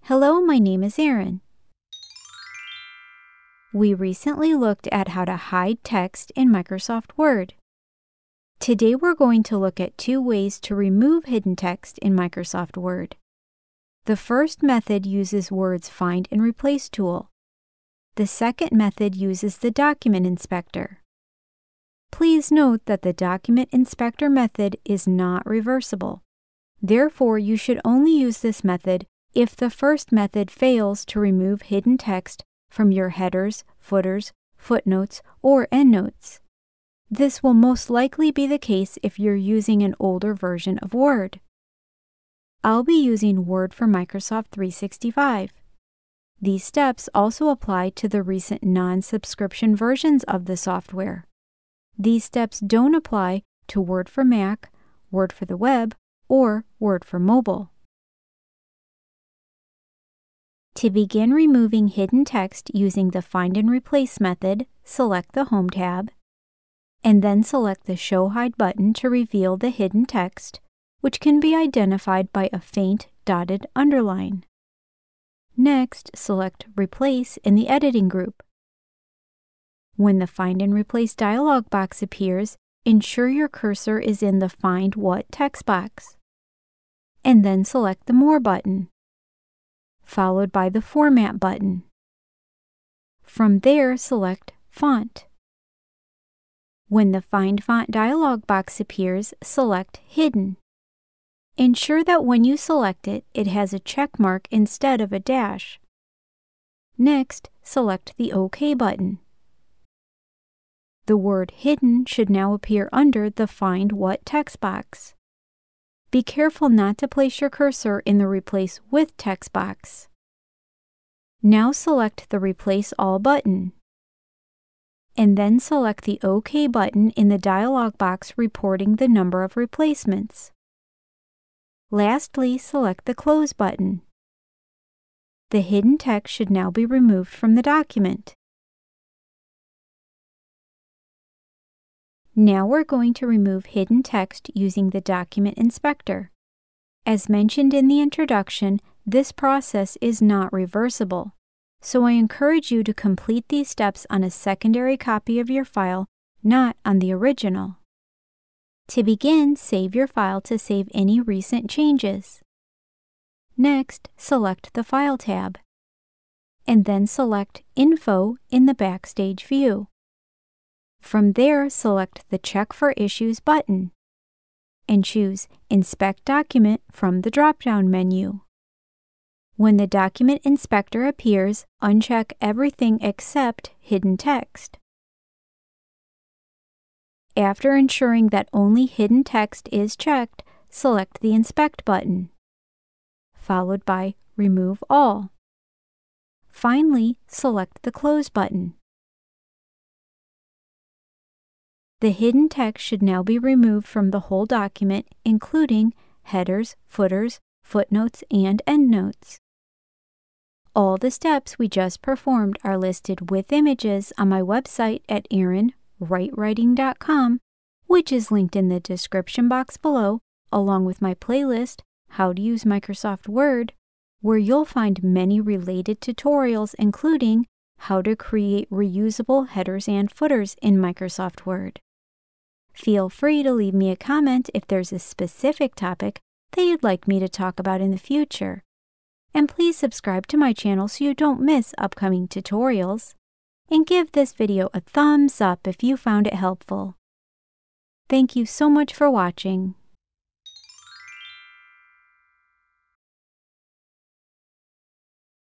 Hello, my name is Erin. We recently looked at how to hide text in Microsoft Word. Today we're going to look at 2 ways to remove hidden text in Microsoft Word. The first method uses Word's Find and Replace tool. The second method uses the Document Inspector. Please note that the Document Inspector method is not reversible. Therefore, you should only use this method if the first method fails to remove hidden text from your headers, footers, footnotes, or endnotes. This will most likely be the case if you're using an older version of Word. I'll be using Word for Microsoft 365. These steps also apply to the recent non-subscription versions of the software. These steps don't apply to Word for Mac, Word for the web, or Word for mobile. To begin removing hidden text using the Find and Replace method, select the Home tab, and then select the Show Hide button to reveal the hidden text, which can be identified by a faint dotted underline. Next, select Replace in the Editing group. When the Find and Replace dialog box appears, ensure your cursor is in the Find What text box, and then select the More button, followed by the Format button. From there, select Font. When the Find Font dialog box appears, select Hidden. Ensure that when you select it, it has a check mark instead of a dash. Next, select the OK button. The word Hidden should now appear under the Find What text box. Be careful not to place your cursor in the Replace With text box. Now select the Replace All button, and then select the OK button in the dialog box reporting the number of replacements. Lastly, select the Close button. The hidden text should now be removed from the document. Now we're going to remove hidden text using the Document Inspector. As mentioned in the introduction, this process is not reversible, so I encourage you to complete these steps on a secondary copy of your file, not on the original. To begin, save your file to save any recent changes. Next, select the File tab, and then select Info in the Backstage view. From there, select the Check for Issues button and choose Inspect Document from the drop-down menu. When the Document Inspector appears, uncheck everything except hidden text. After ensuring that only hidden text is checked, select the Inspect button, followed by Remove All. Finally, select the Close button. The hidden text should now be removed from the whole document, including headers, footers, footnotes, and endnotes. All the steps we just performed are listed with images on my website at erinwritewriting.com, which is linked in the description box below, along with my playlist, How to Use Microsoft Word, where you'll find many related tutorials, including how to create reusable headers and footers in Microsoft Word. Feel free to leave me a comment if there's a specific topic that you'd like me to talk about in the future. And please subscribe to my channel so you don't miss upcoming tutorials. And give this video a thumbs up if you found it helpful. Thank you so much for watching.